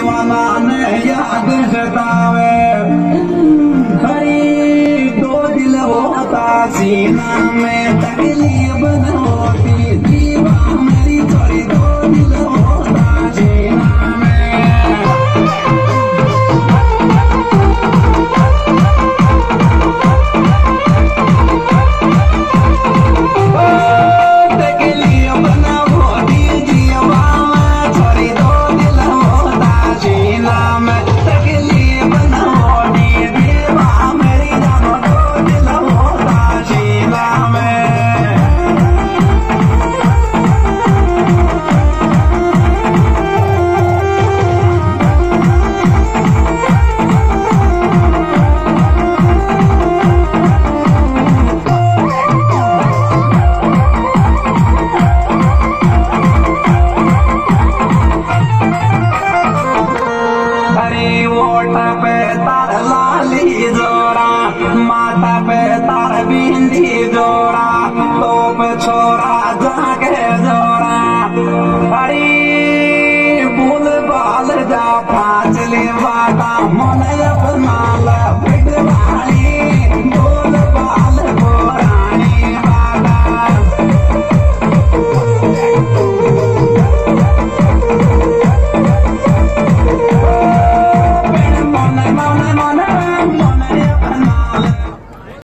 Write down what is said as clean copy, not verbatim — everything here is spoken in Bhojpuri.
दीवाना ने याद सतावे, हरी दो दिल होता सीना में तकलीफ न होती, दीवा मेरी थोड़ी दो दिल होता सीना में। माता पे तार बिंदी जोड़ा, तोप छोरा जाके जोड़ा, हरी भूल बाल जा फाचले बाटा मन अपना